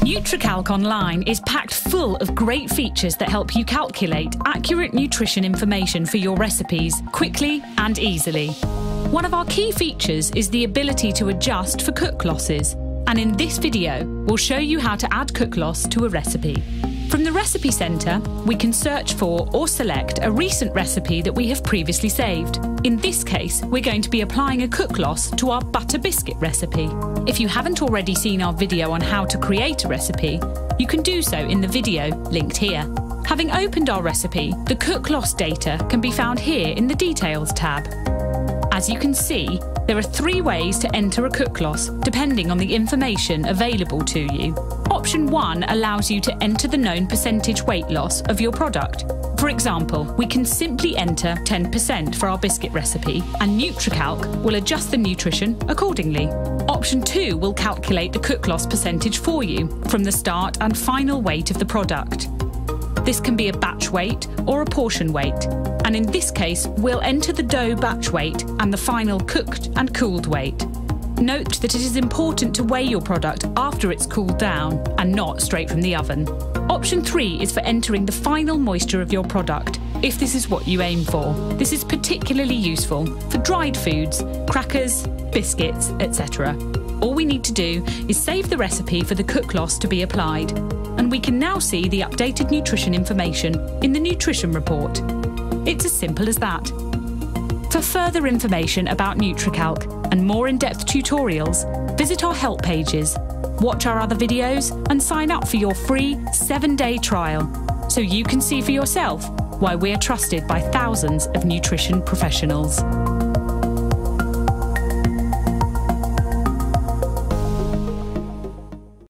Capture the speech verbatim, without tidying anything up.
NutriCalc Online is packed full of great features that help you calculate accurate nutrition information for your recipes quickly and easily. One of our key features is the ability to adjust for cook losses, and in this video we'll show you how to add cook loss to a recipe. From the Recipe Centre, we can search for or select a recent recipe that we have previously saved. In this case, we're going to be applying a cook loss to our butter biscuit recipe. If you haven't already seen our video on how to create a recipe, you can do so in the video linked here. Having opened our recipe, the cook loss data can be found here in the Details tab. As you can see, there are three ways to enter a cook loss depending on the information available to you. Option one allows you to enter the known percentage weight loss of your product. For example, we can simply enter ten percent for our biscuit recipe, and NutriCalc will adjust the nutrition accordingly. Option two will calculate the cook loss percentage for you from the start and final weight of the product. This can be a batch weight or a portion weight, and in this case we'll enter the dough batch weight and the final cooked and cooled weight. Note that it is important to weigh your product after it's cooled down and not straight from the oven. Option three is for entering the final moisture of your product, if this is what you aim for. This is particularly useful for dried foods, crackers, biscuits, et cetera. All we need to do is save the recipe for the cook loss to be applied, and we can now see the updated nutrition information in the nutrition report. It's as simple as that. For further information about NutriCalc and more in-depth tutorials, visit our help pages, watch our other videos, and sign up for your free seven-day trial so you can see for yourself why we're trusted by thousands of nutrition professionals.